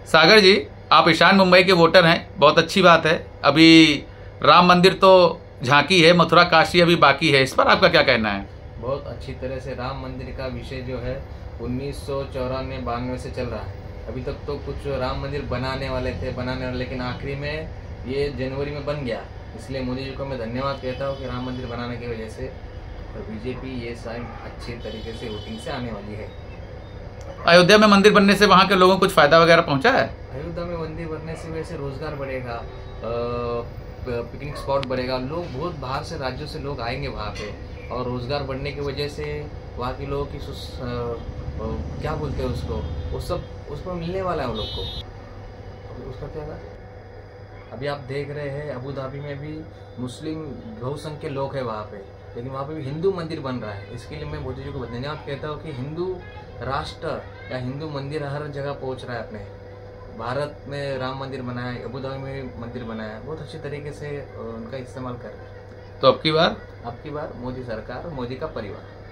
सागर जी, आप ईशान मुंबई के वोटर हैं, बहुत अच्छी बात है। अभी राम मंदिर तो झांकी है, मथुरा काशी अभी बाकी है, इस पर आपका क्या कहना है? बहुत अच्छी तरह से राम मंदिर का विषय जो है 1994-92 से चल रहा है। अभी तक तो कुछ राम मंदिर बनाने वाले, लेकिन आखिरी में ये जनवरी में बन गया। इसलिए मोदी जी को मैं धन्यवाद कहता हूँ कि राम मंदिर बनाने की वजह से बीजेपी ये साइन अच्छे तरीके से वोटिंग से आने वाली है। अयोध्या में मंदिर बनने से वहाँ के लोगों को कुछ फायदा वगैरह पहुँचा है? अयोध्या में मंदिर बनने से वैसे रोजगार बढ़ेगा, पिकनिक स्पॉट बढ़ेगा, लोग बहुत बाहर से राज्यों से लोग आएंगे वहाँ पे, और रोजगार बढ़ने की वजह से वहाँ के लोगों की क्या बोलते हैं उसको, वो सब उसमें मिलने वाला है वो लोग को। उसका क्या था, अभी आप देख रहे हैं अबू धाबी में भी मुस्लिम बहुसंख्य लोग हैं वहाँ पे, लेकिन वहाँ पे भी हिंदू मंदिर बन रहा है। इसके लिए मैं मोदी जी को धन्यवाद कहता हूँ कि हिंदू राष्ट्र या हिंदू मंदिर हर जगह पहुँच रहा है। अपने भारत में राम मंदिर बनाया, अबू धाबी में मंदिर बनाया, बहुत अच्छी तरीके से उनका इस्तेमाल कर रहे हैं। तो अब की बार मोदी सरकार, मोदी का परिवार।